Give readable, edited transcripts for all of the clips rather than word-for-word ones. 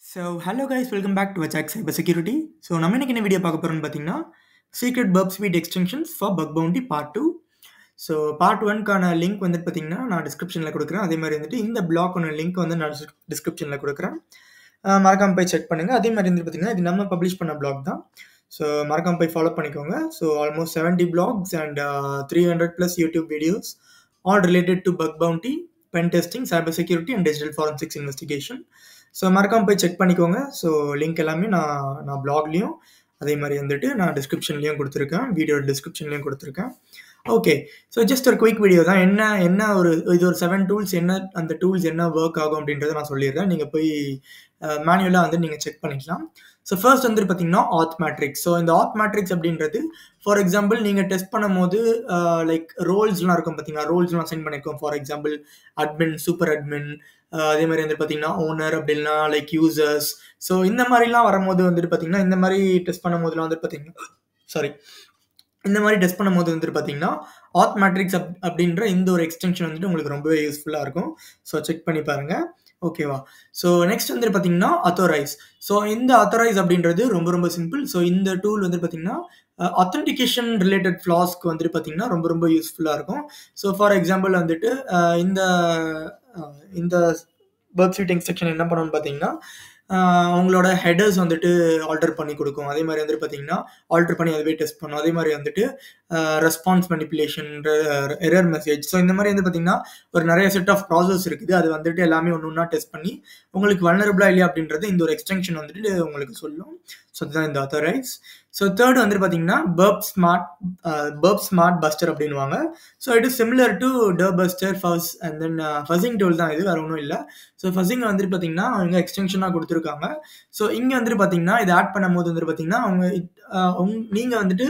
Hello guys, welcome back to Attack Cybersecurity. நம்ம இன்னைக்கு என்ன வீடியோ பார்க்க போறோம்னு பார்த்தீங்கன்னா சீக்ரெட் பப் suite extensions for bug bounty part 2. Part 1க்கான லிங்க் வந்து பார்த்தீங்கன்னா நான் டிஸ்கிரிப்ஷனில் கொடுக்குறேன். அதே மாதிரி வந்துட்டு இந்த பிளாக்கோட லிங்க் வந்து நான் டிஸ்கிரிப்ஷனில் கொடுக்குறேன். மறக்காம போய் செக் பண்ணுங்க. அதே மாதிரி வந்து பார்த்தீங்கன்னா இது நம்ம பப்ளிஷ் பண்ண பிளாக் தான். மறக்காம போய் ஃபாலோ பண்ணிக்கோங்க. Almost 70 blogs and 300 plus YouTube videos all related to bug bounty, pen testing, cyber security and digital forensics investigation. மறக்காம போய் செக் பண்ணிக்கோங்க. லிங்க் எல்லாமே நான் பிளாக்லேயும் அதே மாதிரி வந்துட்டு நான் டிஸ்கிரிப்ஷன்லேயும் கொடுத்துருக்கேன், வீடியோ டிஸ்கிரிப்ஷன்லேயும் கொடுத்துருக்கேன். ஓகே, ஜஸ்ட் ஒரு குயிக் வீடியோ தான். என்ன இது ஒரு 7 டூல்ஸ், அந்த டூல்ஸ் என்ன ஒர்க் ஆகும் அப்படின்றத நான் சொல்லிடுறேன். நீங்கள் போய் மேனுவலாக வந்து நீங்கள் செக் பண்ணிக்கலாம். ஃபர்ஸ்ட் வந்துட்டு பார்த்தீங்கன்னா ஆத் மேட்ரிக்ஸ். இந்த ஆத் மேட்ரிக்ஸ் அப்படின்றது ஃபார் எக்ஸாம்பிள் நீங்கள் டெஸ்ட் பண்ணும் போது லைக் ரோல்ஸ்லாம் இருக்கும் பார்த்தீங்கன்னா, ரோல்ஸ்லாம் அசைன் பண்ணியிருக்கோம். For example admin, super admin, அதே மாதிரி வந்து பார்த்தீங்கன்னா ஓனர் அப்படின்னா லைக் யூசர்ஸ். இந்த மாதிரிலாம் வரும்போது வந்துட்டு பார்த்தீங்கன்னா இந்த மாதிரி டெஸ்ட் பண்ணும் போதுலாம் வந்துட்டு பார்த்தீங்கன்னா இந்த மாதிரி டெஸ்ட் பண்ணும்போது வந்துட்டு பார்த்தீங்கன்னா ஆத் மேட்ரிக்ஸ் அப்படின்ற இந்த ஒரு எக்ஸ்டென்ஷன் வந்துட்டு உங்களுக்கு ரொம்பவே யூஸ்ஃபுல்லாக இருக்கும். செக் பண்ணி பாருங்கள். ஓகேவா? நெக்ஸ்ட் வந்துட்டு பார்த்தீங்கன்னா அத்தாரைஸ். இந்த அத்தாரைஸ் அப்படின்றது ரொம்ப ரொம்ப சிம்பிள். இந்த டூல் வந்து பார்த்தீங்கன்னா அத்தன்டிகேஷன் ரிலேட்டட் ஃப்ளாஸ்க்கு வந்துட்டு பார்த்தீங்கன்னா ரொம்ப ரொம்ப யூஸ்ஃபுல்லாக இருக்கும். ஃபார் எக்ஸாம்பிள் வந்துட்டு இந்த பப் ஸ்பீட் எக்ஸ்டென்ஷன் என்ன பண்ணணும்னு பார்த்தீங்கன்னா உங்களோட ஹெடர்ஸ் வந்துட்டு ஆல்டர் பண்ணி கொடுக்கும். அதே மாதிரி வந்துட்டு பார்த்தீங்கன்னா ஆல்டர் பண்ணி அதுவே டெஸ்ட் பண்ணும். அதே மாதிரி வந்துட்டு ரெஸ்பான்ஸ் மேனிப்புலேஷன், எரர் மெசேஜ். இந்த மாதிரி வந்து பார்த்தீங்கன்னா ஒரு நிறைய செட் ஆஃப் ப்ராசஸ் இருக்குது. அது வந்துட்டு எல்லாமே ஒன்று டெஸ்ட் பண்ணி உங்களுக்கு வல்னரபிளா இல்லையா அப்படின்றது இந்த ஒரு எக்ஸ்டென்ஷன் வந்துட்டு உங்களுக்கு சொல்லும். அதுதான் இந்த அத்தாரைஸ். தேர்ட் வந்துட்டு பார்த்தீங்கன்னா பப் ஸ்மார்ட் பஸ்டர் அப்படின்வாங்க. இட் இஸ் சிமிலர் டு டர் பஸ்டர், ஃபஸ் அண்ட் தென் ஃபஸிங் டூல் தான். இது வேறு ஒன்றும் இல்லை. ஃபஸிங் வந்துட்டு பார்த்தீங்கன்னா அவங்க எக்ஸ்டென்ஷனாக கொடுத்துருக்காங்க. இங்கே வந்துட்டு பார்த்தீங்கன்னா இதை ஆட் பண்ணும் போது வந்துட்டு பார்த்தீங்கன்னா நீங்கள் வந்துட்டு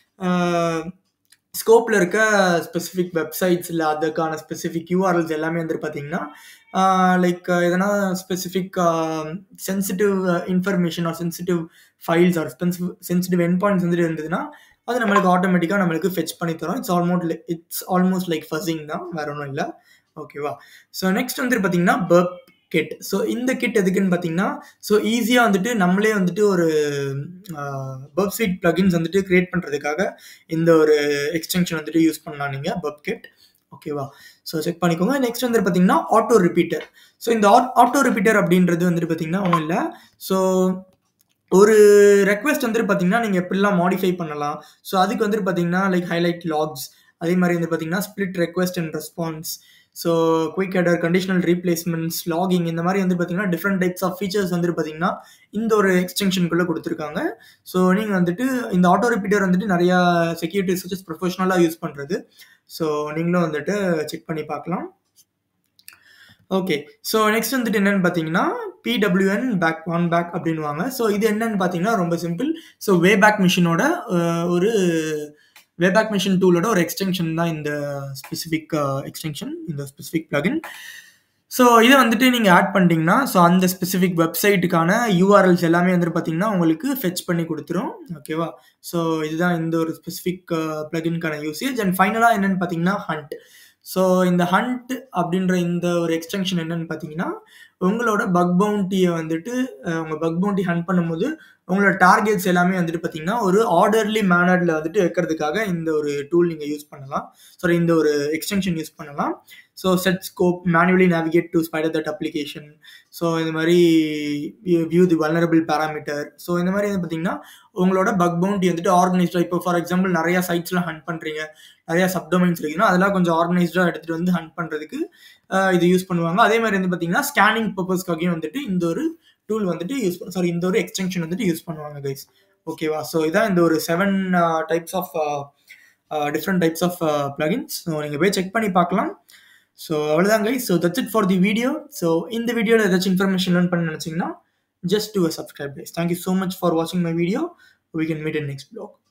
ஸ்கோப்பில் இருக்க ஸ்பெசிஃபிக் வெப்சைட்ஸ் இல்லை அதுக்கான ஸ்பெசிஃபிக் யூஆர்எல்ஸ் எல்லாமே வந்துட்டு பார்த்தீங்கன்னா லைக் எதனா specific sensitive information or sensitive files or sensitive end points வந்துட்டு இருந்ததுன்னா அது நம்மளுக்கு ஆட்டோமேட்டிக்காக நம்மளுக்கு ஃபெச் பண்ணி தரும். இட்ஸ் ஆல்மோஸ்ட் லைக் ஃபஸிங் தான், வேற ஒன்றும் இல்லை. ஓகேவா? நெக்ஸ்ட் வந்துட்டு பார்த்தீங்கன்னா பப் கிட். இந்த கிட் எதுக்குன்னு பார்த்தீங்கன்னா ஈஸியாக வந்துட்டு நம்மளே வந்துட்டு ஒரு பப் ஸ்பீட் பிளகின்ஸ் வந்துட்டு கிரியேட் பண்ணுறதுக்காக இந்த ஒரு எக்ஸ்டென்ஷன் வந்துட்டு யூஸ் பண்ணலாம் நீங்கள், பப் கிட். ஓகேவா? செக் பண்ணிக்கோங்க. நெக்ஸ்ட் வந்துட்டு பார்த்தீங்கன்னா ஆட்டோ ரிப்பீட்டர். இந்த ஆட்டோ ரிப்பீட்டர் அப்படின்றது வந்துட்டு பார்த்தீங்கன்னா ஒன்றும் இல்லை. ஒரு ரெக்வெஸ்ட் வந்துட்டு பார்த்தீங்கன்னா நீங்கள் எப்படிலாம் மாடிஃபை பண்ணலாம். அதுக்கு வந்துட்டு பார்த்தீங்கன்னா லைக் ஹைலைட் லாக்ஸ், அதே மாதிரி வந்து பார்த்தீங்கன்னா split request and response, quick header, conditional replacements, logging, இந்த மாதிரி வந்து பார்த்தீங்கன்னா டிஃப்ரெண்ட் டைப்ஸ் ஆஃப் ஃபீச்சர்ஸ் வந்துட்டு பார்த்தீங்கன்னா இந்த ஒரு எக்ஸ்டென்ஷனுக்குள்ளே கொடுத்துருக்காங்க. நீங்கள் வந்துட்டு இந்த ஆட்டோ ரிப்பீட்டர் வந்துட்டு நிறையா செக்யூரிட்டி ரிசர்ச்சஸ் ப்ரொஃபஷனலாக யூஸ் பண்ணுறது. நீங்களும் வந்துட்டு செக் பண்ணி பார்க்கலாம். ஓகே, நெக்ஸ்ட் வந்துட்டு என்னன்னு பார்த்தீங்கன்னா PWN பேக் அப்படின்வாங்க. இது என்னன்னு பார்த்தீங்கன்னா ரொம்ப சிம்பிள். வேபேக் மிஷினோட ஒரு வேபேக் மிஷின் டூலோட ஒரு எக்ஸ்டென்ஷன் தான் இந்த ஸ்பெசிஃபிக் எக்ஸ்டென்ஷன், இந்த ஸ்பெசிஃபிக் பிளகின். இதை வந்துட்டு நீங்கள் ஆட் பண்ணிட்டீங்கன்னா அந்த ஸ்பெசிஃபிக் வெப்சைட்டுக்கான யூஆர்எல்ஸ் எல்லாமே வந்துட்டு பார்த்தீங்கன்னா உங்களுக்கு ஃபெச் பண்ணி கொடுத்துரும். ஓகேவா? இதுதான் இந்த ஒரு ஸ்பெசிஃபிக் பிளகின்கான யூசேஜ். அண்ட் ஃபைனலாக என்னன்னு பார்த்தீங்கன்னா ஹண்ட். இந்த ஹண்ட் அப்படின்ற இந்த ஒரு எக்ஸ்டென்ஷன் என்னன்னு பார்த்தீங்கன்னா உங்களோட பக் பவுண்டியை வந்துட்டு உங்கள் பக் பவுண்டி ஹண்ட் பண்ணும்போது உங்களோட டார்கெட்ஸ் எல்லாமே வந்துட்டு பார்த்தீங்கன்னா ஒரு ஆர்டர்லி மேனர்ல வந்துட்டு வைக்கிறதுக்காக இந்த ஒரு டூல் நீங்கள் யூஸ் பண்ணலாம். இந்த ஒரு எக்ஸ்டென்ஷன் யூஸ் பண்ணலாம். Set scope, manually navigate to spider that application, இந்த மாதிரி வியூ தி வல்னரபிள் பேராமீட்டர். இந்த மாதிரி வந்து பார்த்தீங்கன்னா உங்களோட பக் பவுண்டி வந்துட்டு ஆர்கனைஸ்டாக, இப்போ ஃபார் எக்ஸாம்பிள் நிறையா சைட்ஸ்லாம் ஹண்ட் பண்ணுறீங்க, நிறையா சப்டொமைன்ஸ் இருக்குன்னா அதெல்லாம் கொஞ்சம் ஆர்கனைஸ்டாக எடுத்துகிட்டு வந்து ஹண்ட் பண்ணுறதுக்கு இது யூஸ் பண்ணுவாங்க. அதே மாதிரி வந்து பார்த்தீங்கன்னா ஸ்கேனிங் பர்பஸ்க்காகவும் வந்துட்டு இந்த ஒரு டூல் வந்துட்டு இந்த ஒரு எக்ஸ்டென்ஷன் வந்துட்டு யூஸ் பண்ணுவாங்க கைஸ். ஓகேவா? இதான் இந்த ஒரு 7 types of different types of plugins. நீங்கள் போய் செக் பண்ணி பார்க்கலாம். அவ்வளோதான் guys. That's it for the video. இந்த வீடியோவில் ஏதாச்சும் இன்ஃபர்மேஷன் லேர்ன் பண்ண நினச்சிங்கன்னா just do a subscribe guys. Thank you so much for watching my video. We can meet in next vlog.